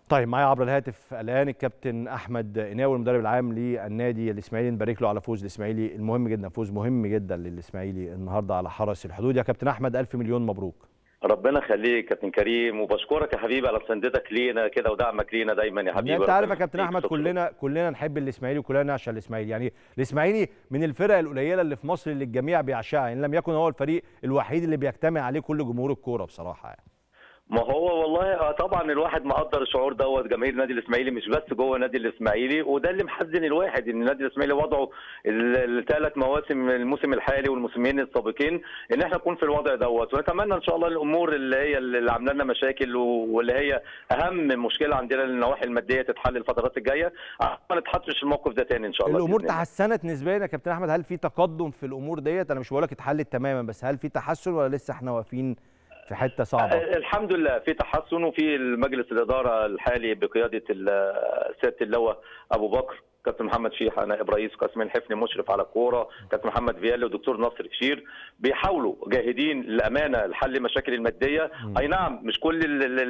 طيب معايا عبر الهاتف الان الكابتن احمد قناوي المدرب العام للنادي الاسماعيلي. نبارك له على فوز الاسماعيلي المهم جدا، فوز مهم جدا للاسماعيلي النهارده على حرس الحدود. يا كابتن احمد الف مليون مبروك. ربنا يخليك كابتن كريم، وبشكرك يا حبيبي على مساندتك لينا كده ودعمك لينا دايما يا حبيبي. انت عارف يا كابتن احمد كلنا نحب الاسماعيلي وكلنا نعشق الاسماعيلي، يعني الاسماعيلي من الفرق القليله اللي في مصر اللي الجميع بيعشقها، ان لم يكن هو الفريق الوحيد اللي بيجتمع عليه كل جمهور الكوره بصراحه يعني. ما هو والله طبعا الواحد مقدر الشعور دوت، جماهير النادي الاسماعيلي مش بس جوه النادي الاسماعيلي، وده اللي محزن الواحد ان النادي الاسماعيلي وضعه الثلاث مواسم، الموسم الحالي والموسمين السابقين، ان احنا نكون في الوضع دوت. ونتمنى ان شاء الله الامور اللي عامله لنا مشاكل واللي هي اهم مشكله عندنا النواحي الماديه تتحل الفترات الجايه، ما نتحطش في الموقف ده تاني ان شاء الله. الامور تحسنت نسبيا يا كابتن احمد؟ هل في تقدم في الامور ديت؟ انا مش بقول لك اتحلت تماما، بس هل في تحسن ولا لسه احنا واقفين في حته صعبه؟ الحمد لله في تحسن، وفي المجلس الاداره الحالي بقياده سياده اللواء ابو بكر، كابتن محمد شيحه نائب رئيس، وقاسم الحفني مشرف علعلى الكوره، كابتن محمد فيالي ودكتور ناصر فشير، بيحاولوا جاهدين للامانه لحل المشاكل الماديه. اي نعم مش كل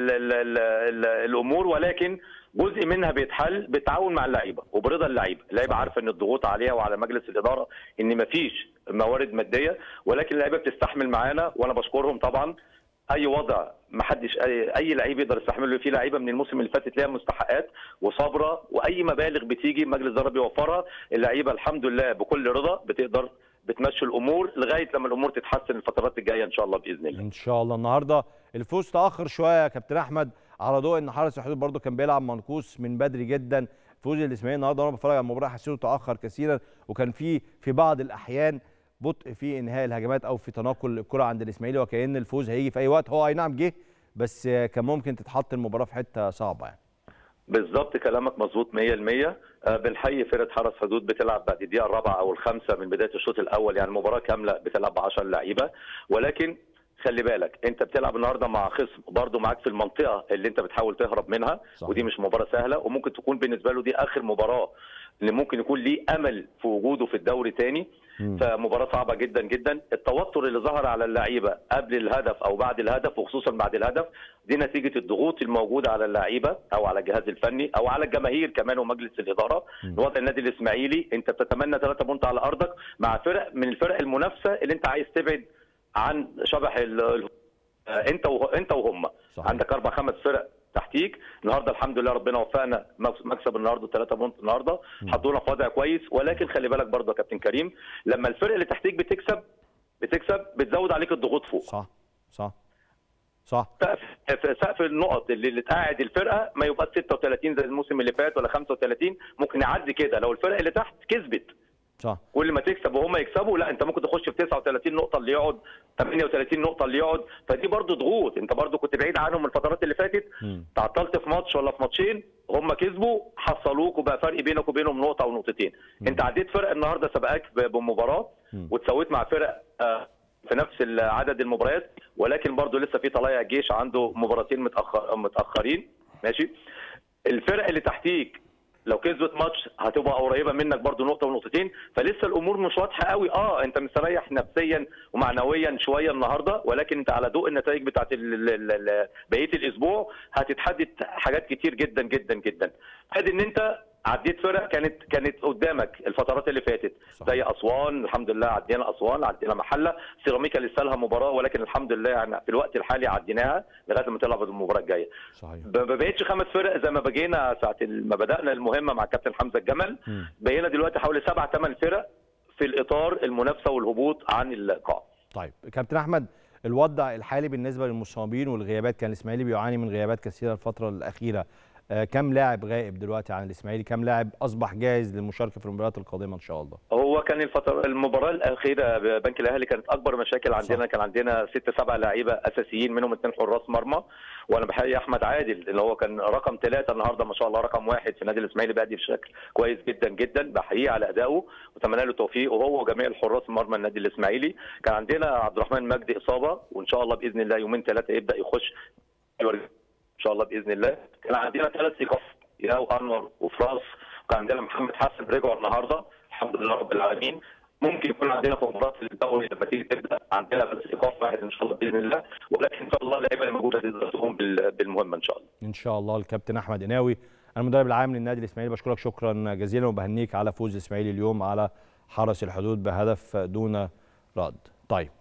الامور، ولكن جزء منها بيتحل بالتعاون مع اللعيبه وبرضا اللعيبه. اللعيبه عارفه ان الضغوط عليها وعلى مجلس الاداره ان مفيش موارد ماديه، ولكن اللعيبه بتستحمل معانا وانا بشكرهم طبعا. اي وضع ما حدش اي لعيب يقدر يستحمله. في لعيبه من الموسم اللي فاتت ليها مستحقات وصابره، واي مبالغ بتيجي مجلس الاداره بيوفرها، اللعيبه الحمد لله بكل رضا بتقدر بتمشي الامور لغايه لما الامور تتحسن الفترات الجايه ان شاء الله باذن الله. ان شاء الله. النهارده الفوز تاخر شويه يا كابتن احمد، على ضوء ان حرس الحدود برده كان بيلعب منقوص من بدري جدا. فوز الاسماعيلي النهارده وانا بتفرج على المباراه حسيته تاخر كثيرا، وكان في بعض الاحيان بطء في انهاء الهجمات او في تناقل الكره عند الاسماعيلي، وكأن الفوز هيجي في اي وقت. هو اي نعم جه، بس كان ممكن تتحط المباراه في حته صعبه يعني. بالظبط كلامك مظبوط 100%. بنحيي فرقه حرس حدود بتلعب بعد الدقيقه الرابعه او الخامسه من بدايه الشوط الاول، يعني مباراه كامله بتلعب ب 10 لعيبه، ولكن خلي بالك انت بتلعب النهارده مع خصم برضه معاك في المنطقه اللي انت بتحاول تهرب منها. صحيح. ودي مش مباراه سهله، وممكن تكون بالنسبه له دي اخر مباراه اللي ممكن يكون ليه امل في وجوده في الدوري تاني. فمباراه صعبه جدا جدا. التوتر اللي ظهر على اللعيبه قبل الهدف او بعد الهدف، وخصوصا بعد الهدف، دي نتيجه الضغوط الموجوده على اللعيبه او على الجهاز الفني او على الجماهير كمان ومجلس الاداره. وضع النادي الاسماعيلي انت بتتمنى 3 بونت على ارضك مع فرق من الفرق المنافسه اللي انت عايز تبعد عن شبح انت وهم. صحيح. عندك 4 5 فرق تحتيك. النهارده الحمد لله ربنا وفقنا، مكسب النهارده 3 بونت النهارده، حطونا في وضع كويس. ولكن خلي بالك برضه يا كابتن كريم، لما الفرق اللي تحتيك بتكسب بتزود عليك الضغوط فوق. صح. سقف النقط اللي تقاعد الفرقه ما يبقى 36 زي الموسم اللي فات ولا 35، ممكن يعدي كده لو الفرق اللي تحت كسبت. صح. كل ما تكسب وهم يكسبوا، لا انت ممكن تخش في 39 نقطه اللي يقعد، 38 نقطه اللي يقعد، فدي برضو ضغوط. انت برضو كنت بعيد عنهم الفترات اللي فاتت، تعطلت في ماتش ولا في ماتشين، هم كسبوا حصلوك وبقى فرق بينك وبينهم نقطه او نقطتين. انت عديت فرق النهارده سبقاك بمباراه وتسويت مع فرق في نفس عدد المباريات، ولكن برضو لسه في طلائع الجيش عنده مباراتين متاخرين. ماشي. الفرق اللي تحتيك لو كسبت ماتش هتبقى قريبه منك برضو نقطه ونقطتين، فلسه الامور مش واضحه قوي. انت مستريح نفسيا ومعنويا شويه النهارده، ولكن انت على ضوء النتائج بتاعت بقيه الاسبوع هتتحدد حاجات كتير جدا جدا جدا. ادي ان انت عديت فرق كانت قدامك الفترات اللي فاتت. صحيح. زي اسوان، الحمد لله عدينا اسوان، عدينا محله، سيراميكا لسه لها مباراه، ولكن الحمد لله يعني في الوقت الحالي عديناها لغايه ما تلعب المباراه الجايه. صحيح. ما بقتش 5 فرق زي ما بقينا ساعه ما بدانا المهمه مع الكابتن حمزه الجمل. بقينا دلوقتي حوالي 7 8 فرق في الاطار المنافسه والهبوط عن القاع. طيب كابتن احمد، الوضع الحالي بالنسبه للمصابين والغيابات، كان الاسماعيلي بيعاني من غيابات كثيره الفتره الاخيره. كم لاعب غائب دلوقتي عن الاسماعيلي؟ كم لاعب اصبح جاهز للمشاركه في المباريات القادمه ان شاء الله؟ هو كان المباراه الاخيره ببنك الاهلي كانت اكبر مشاكل عندنا. كان عندنا 6 7 لعيبه اساسيين، منهم 2 حراس مرمى. وانا بحيي احمد عادل اللي هو كان رقم 3 النهارده ما شاء الله، رقم 1 في النادي الاسماعيلي، بيأدي بشكل كويس جدا جدا، بحييه على ادائه واتمنى له التوفيق، وهو وجميع الحراس مرمى النادي الاسماعيلي. كان عندنا عبد الرحمن مجدي اصابه، وان شاء الله باذن الله يومين 3 يبدا يخش ان شاء الله باذن الله. كان عندنا 3 ايقاف، يا وانور وفراس، وكان عندنا محمد حسن رجعوا النهارده الحمد لله رب العالمين. ممكن يكون عندنا في مباراه الدوري لما تيجي تبدا عندنا بس ايقاف واحد ان شاء الله باذن الله، ولكن ان شاء الله اللعيبه اللي موجوده تقدر تقوم بالمهمه ان شاء الله. ان شاء الله. الكابتن احمد قناوي المدرب العام للنادي الاسماعيلي، بشكرك شكرا جزيلا وبهنيك على فوز الاسماعيلي اليوم على حرس الحدود بهدف دون رد. طيب